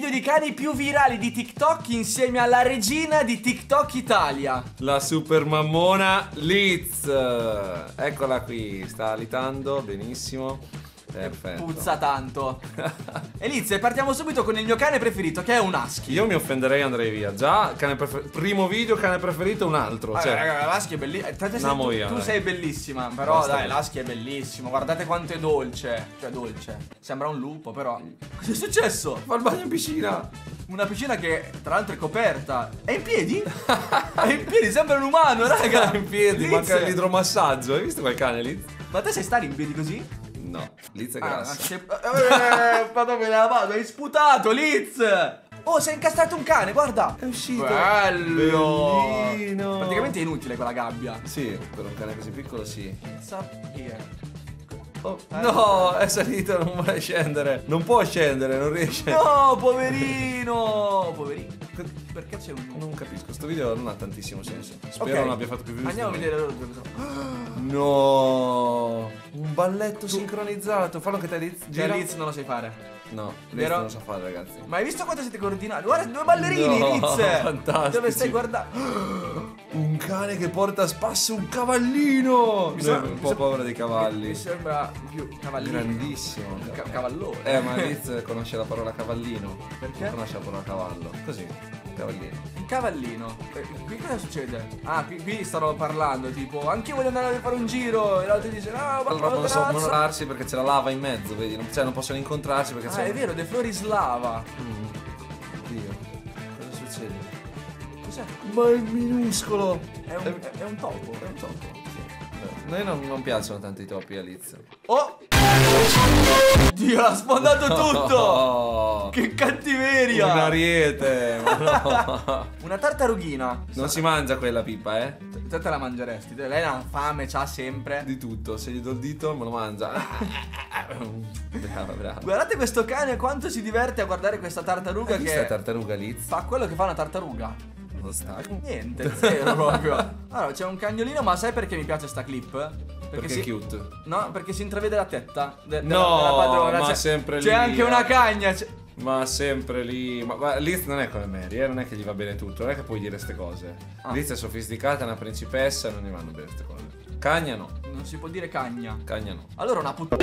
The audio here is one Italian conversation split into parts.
video di cani più virali di TikTok insieme alla regina di TikTok Italia, la super mammona Liz. Eccola qui, sta alitando benissimo. Perfetto. Puzza tanto. Elizia, partiamo subito con il mio cane preferito, che è un husky. Io mi offenderei e andrei via. Già, primo video, cane preferito, un altro. Cioè, raga, l'husky è bellissimo. Tu sei bellissima, però basta, dai, l'husky è bellissimo. Guardate quanto è dolce. Cioè, dolce. Sembra un lupo, però. Cosa è successo? fa il bagno in piscina. Una piscina che, tra l'altro, è coperta. È in piedi? È in piedi, sembra un umano, raga. È in piedi, manca l'idromassaggio. Hai visto quel cane, Liz? Ma te sai stare in piedi così? No, Liz è grassa. Madonna, me la vado, hai sputato, Liz! Oh, si è incastrato un cane, guarda! È uscito. Bello! Bellino. Praticamente è inutile quella gabbia. Sì, per un cane così piccolo sì. Oh, no, è salito, non vuole scendere. Non può scendere, non riesce. No, poverino! Poverino. Perché c'è un... Non capisco, sto video non ha tantissimo senso. Spero Ok. non abbia fatto più views. Andiamo a di me. vedere loro due. No, un balletto sincronizzato. Fallo che te, Liz. Già Gira. Liz non lo sai fare. No, Liz Vero? non lo sa fare, ragazzi. Ma hai visto quanto siete coordinati? Guarda, due ballerini, No, Liz! fantastici. Dove stai guardando? Un cane che porta a spasso un cavallino. Mi sa- Noi un mi po' sa- paura dei cavalli. Mi sembra più cavallino. Grandissimo. Cavallone. Ma Liz conosce la parola cavallino. Perché? Non conosce la parola cavallo. Così, cavallino. Un cavallino. Qui cosa succede? Ah, qui stanno parlando, tipo, anche io voglio andare a fare un giro. E l'altro dice, no, ma Allora non so razza. monolarsi perché c'è la lava in mezzo, vedi? Cioè non possono incontrarsi perché Ah, c'è. è vero, De Florislava. Oddio, cosa succede? Cos'è? Ma è minuscolo! È un topo. È un topo, sì. Noi non piacciono tanto i topi a Liz. Oh! Dio, l'ha sfondato tutto! Oh, Che cattiveria! un ariete! Ma no. Una tartarughina. Non si mangia quella pipa, eh? Te la mangeresti. Lei ha fame, c'ha sempre. Di tutto, se gli do il dito me lo mangia. Brava, brava. Guardate questo cane quanto si diverte a guardare questa tartaruga Hai visto che la tartaruga Liz? fa quello che fa una tartaruga. Non sta. Niente, zero proprio. Allora, c'è un cagnolino, ma sai perché mi piace sta clip? Perché si... è cute. No, perché si intravede la tetta No, della padrona. ma C'è sempre c'è lì, anche una cagna. Ma sempre lì. Ma Liz non è come Mary, non è che gli va bene tutto, non è che puoi dire ste cose. Liz è sofisticata, è una principessa, non gli vanno bene ste cose. Cagna no. Non si può dire cagna. Cagna no. Allora una puttana.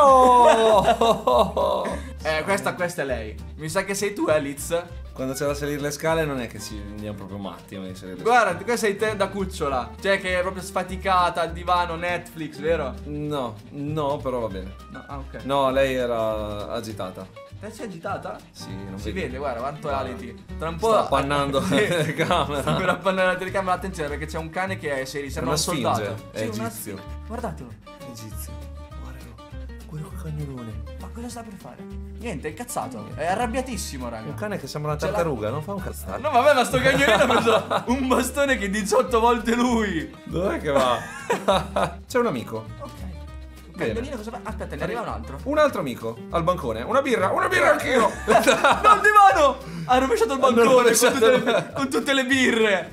No! Questa è lei. Mi sa che sei tu, Liz. Quando c'è da salire le scale non è che ci andiamo proprio matti di salire le Guarda, questa sei te da cucciola. Cioè che è proprio sfaticata al divano Netflix, vero? scale. No, no, però va bene. No, ok. No, lei era agitata. Te sei agitata? Sì, non Si vede, guarda, quanto Guarda. aliti. Tra un po'. Sta appannando la Sì. telecamera. Sta per appannare la telecamera, attenzione perché c'è un cane che sembra una un soldato. sfinge, è Sì, una egizio. Guardatelo. Egizio. Guarda quel cagnolone. Ma cosa sta per fare? Niente, è incazzato. È arrabbiatissimo, raga. Un cane che sembra una Ce l'ha- tartaruga, non fa un cazzaro. No, vabbè, ma sto cagnolino ha preso un bastone che è 18 volte lui. Dov'è che va? C'è un amico. Ok. Un Bene. cagnolino cosa fa? Aspetta, ne arriva un altro. Un altro amico al bancone. Una birra anch'io. No, il divano! Ha rovesciato il bancone rovesciato. con tutte le birre.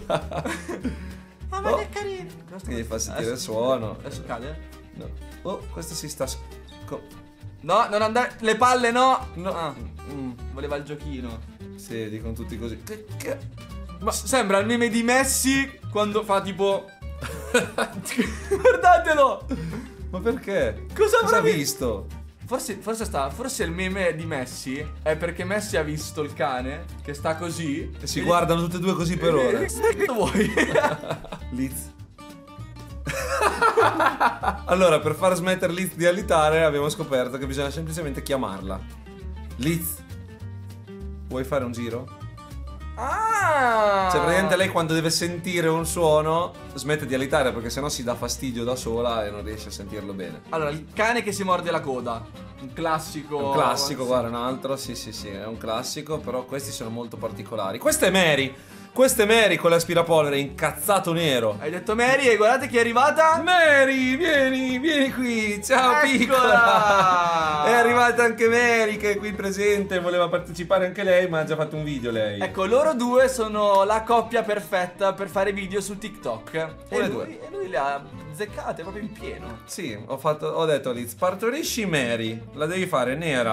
Ma Oh. che carino. Che gli fa sentire il suono. Adesso cade? No. Oh, questo si sta. No, non andare. Le palle no. No. Ah, voleva il giochino. Sì, dicono tutti così. Ma sembra il meme di Messi quando fa tipo. Guardatelo! Ma perché? Cosa ha avrà visto? Forse il meme di Messi è perché Messi ha visto il cane che sta così. E si guardano tutte e due così per ore. Che vuoi? Liz. Allora, per far smettere Liz di alitare, abbiamo scoperto che bisogna semplicemente chiamarla. Liz, vuoi fare un giro? Ah! Cioè, praticamente lei quando deve sentire un suono smette di alitare perché sennò si dà fastidio da sola e non riesce a sentirlo bene. Allora, il cane che si morde la coda. Un classico. Un classico, guarda, un altro, sì, è un classico, però questi sono molto particolari. Questa è Mary. Questa è Mary con l'aspirapolvere incazzato nero. Hai detto Mary e guardate chi è arrivata. Mary, vieni qui. Ciao, Eccola! piccola. È arrivata anche Mary che è qui presente, voleva partecipare anche lei, ma ha già fatto un video lei. Ecco, loro due sono la coppia perfetta per fare video su TikTok. E lui le ha zeccate proprio in pieno. Sì, ho detto a Liz, partorisci Mary, la devi fare nera,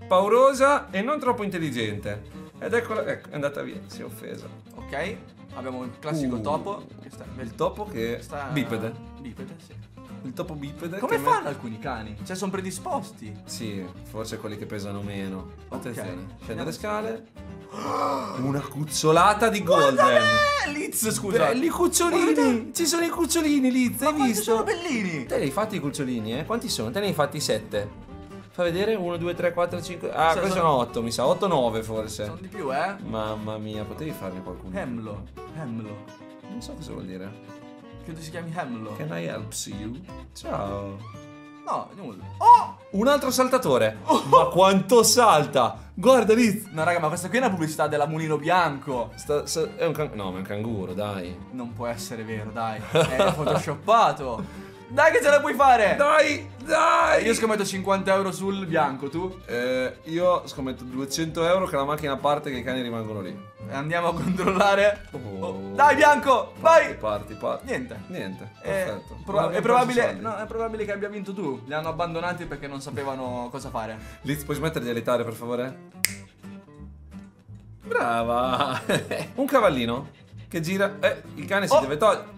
paurosa e non troppo intelligente. Ed eccola, ecco, è andata via, si è offesa. Ok, abbiamo il classico topo. Che sta, Il topo che sta- bipede. Bipede, sì. Il topo bipede. Come che fanno alcuni cani? Cioè, sono predisposti. Sì, forse quelli che pesano meno. Attenzione, scende Andiamo. le scale. Una cucciolata di golden. Liz, scusa. Belli cucciolini. Guarda. Ci sono i cucciolini, Liz, hai Ma visto? sono bellini. Te li hai fatti i cucciolini, eh? Quanti sono? Te ne hai fatti 7. Fa vedere 1, 2, 3, 4, 5. Ah, Cioè, questi sono- sono 8, mi sa. 8, 9 forse. Sono di più, eh. Mamma mia, potevi farne qualcuno? Hemlo. Non so cosa vuol dire. Credo si chiami Hemlo. Can I help you? Ciao. No, nulla. Oh! Un altro saltatore. Ma quanto salta! Guarda Liz. No, raga, ma questa qui è una pubblicità della Mulino Bianco. È un no, ma è un canguro, dai. Non può essere vero, dai. È photoshoppato. Dai che ce la puoi fare. Dai, dai! Io scommetto 50 euro sul bianco, tu? Io scommetto 200 euro che la macchina parte e che i cani rimangono lì. Andiamo a controllare. Oh. Oh, dai bianco, vai. Parti. Niente. Niente, È, perfetto. pro- Non è abbiamo probabile, perso soldi. no, è probabile che abbia vinto tu. Li hanno abbandonati perché non sapevano cosa fare. Liz, puoi smettere di alitare, per favore? Brava! Un cavallino che gira. Il cane si Oh. deve togliere.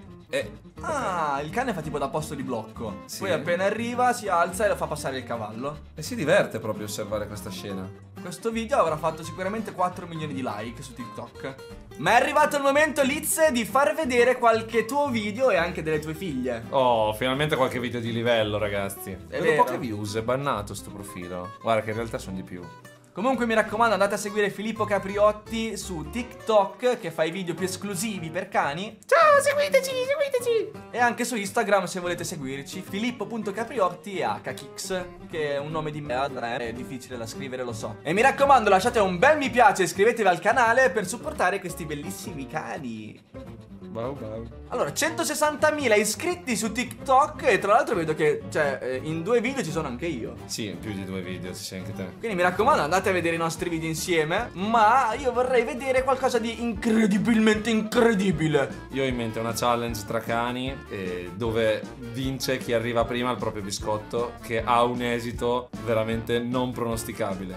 Ah, il cane fa tipo da posto di blocco. Sì. Poi appena arriva si alza e lo fa passare il cavallo. E si diverte proprio osservare questa scena. Questo video avrà fatto sicuramente 4 milioni di like su TikTok. Ma è arrivato il momento, Liz, di far vedere qualche tuo video e anche delle tue figlie. Oh, finalmente qualche video di livello, ragazzi. Vedo vero. poche views, è bannato sto profilo. Guarda che in realtà sono di più. Comunque mi raccomando, andate a seguire Filippo Capriotti su TikTok, che fa i video più esclusivi per cani. Ciao, seguiteci! E anche su Instagram se volete seguirci, filippo.capriotti e hkix, che è un nome di merda, è difficile da scrivere, lo so. E mi raccomando, lasciate un bel mi piace e iscrivetevi al canale per supportare questi bellissimi cani. Wow. Allora, 160.000 iscritti su TikTok e tra l'altro vedo che, cioè, in 2 video ci sono anche io. Sì, più di 2 video, ci sei anche te. Quindi mi raccomando, andate a vedere i nostri video insieme, ma io vorrei vedere qualcosa di incredibilmente incredibile. Io ho in mente una challenge tra cani dove vince chi arriva prima al proprio biscotto, che ha un esito veramente non pronosticabile.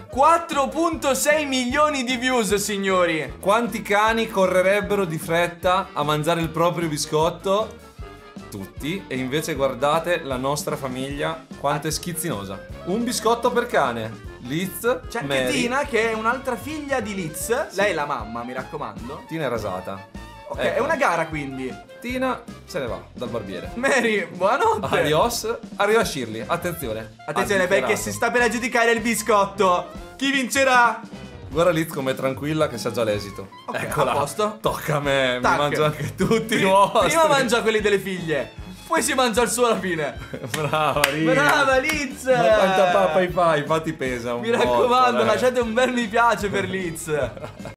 4.6 milioni di views, signori. Quanti cani correrebbero di fretta a mangiare il proprio biscotto? Tutti. E invece guardate la nostra famiglia quanto è schizzinosa. Un biscotto per cane. Liz, C'è anche Mary. Tina, che è un'altra figlia di Liz. Lei è la mamma, mi raccomando. Tina è rasata. Ok, Ecco. è una gara quindi. Tina se ne va dal barbiere. Mary, buonanotte. Adios. Arriva Shirley. Attenzione. Attenzione Ha perché dichiarato. si sta per aggiudicare il biscotto. Chi vincerà? Guarda Liz com'è tranquilla che sa già l'esito. Ok, Eccola. a posto. Tocca a me. Tac. Mi mangio anche tutti i vostri. Prima mangia quelli delle figlie, poi si mangia il suo alla fine. Brava Liz. Brava Liz. Ma quanta pappa fai? Infatti pesa un Mi botto, raccomando, dai. lasciate un bel mi piace per Liz.